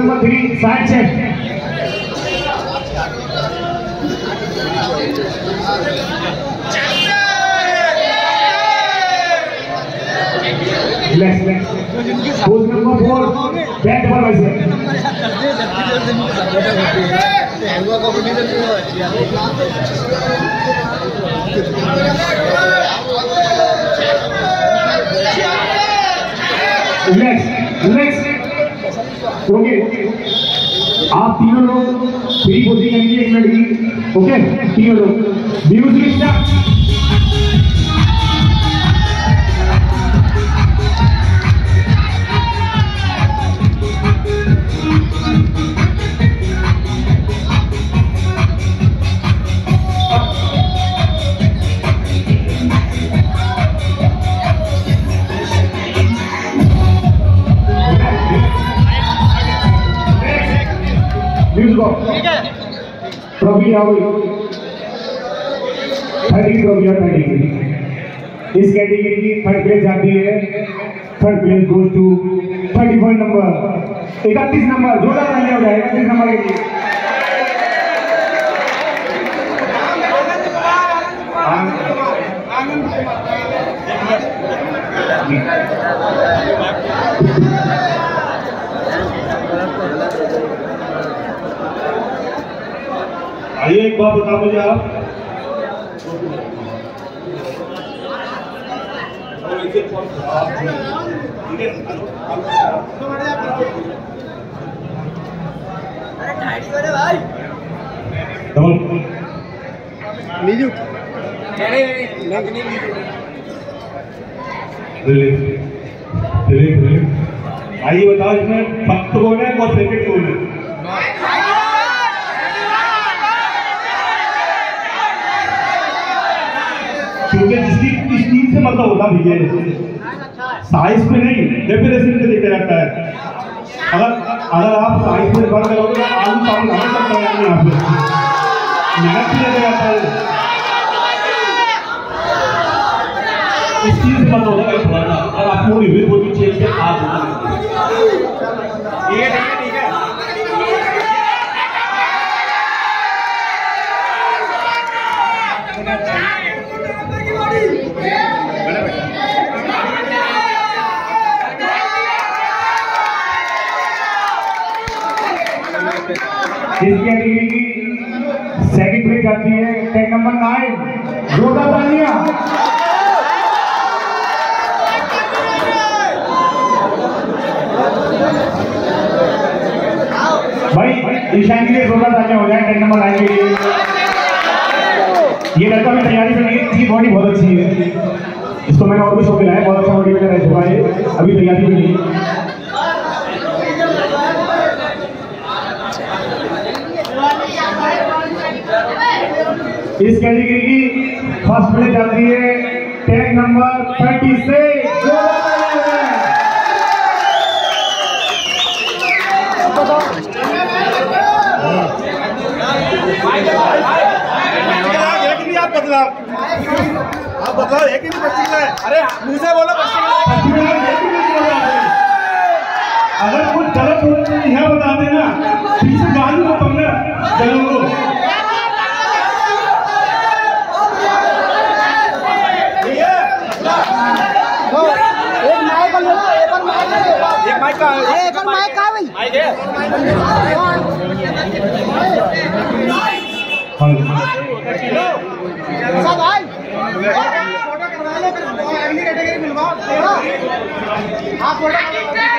Number 3 side chest. Pose number 4 back double bicep. Relax okay. आप तीनों लोग free posing करेंगे 1 मिनट की। ओके तीनों लोग म्यूजिक स्टार्ट। ट्रॉफी आओ, 30 ट्रॉफी और 30। इस कैटेगरी की थर्ड प्लेस जाती है। Third place goes to 34 number 31 number. जोरदार तालियां हो जाए 31 नंबर के लिए। आइए एक बात बता मुझे आप, आइए बताओ इसमें फक्त कौन है और सेकंड कौन है? क्योंकि जिसकी इस चीज से मतलब होता भी है, साइज पे नहीं डेफिनेशन पे देखा जाता है। अगर आप साइज पे बात करोगे तो आलू चावल हमें सब बनाएंगे यहाँ पे, मेहनत भी देखा जाता है। इस चीज से मतलब होता है थोड़ा, और आपको रिव्यू बोल के चेंज के आप ठीक है। इस कैटेगरी की सेकंड प्लेस जाती है टैग नंबर 9। जोरदार तालियां। भाई ईशान के लिए जोरदार तालियां हो जाए टैग नंबर 9 के लिए। ये लड़का भी तैयारी में नहीं है, इसकी बॉडी बहुत अच्छी है। इसको मैंने और भी शो दिलाया, बहुत अच्छा बॉडी बिल्डर रह चुका है, अभी तैयारी में नहीं है। इस कैटेगरी की फर्स्ट प्लेस जाती है टैग नंबर 36। आप बदलाव है कि नहीं बच्ची का? अरे मुझे बोला अगर कुछ गलत हो तो यह बता देना, पीछे गाली को पकड़ा चलो को। एक माइक का भाई माइक है। भाई फोटो करवा लो, अगली कैटेगरी मिलवाओ। आप फोटो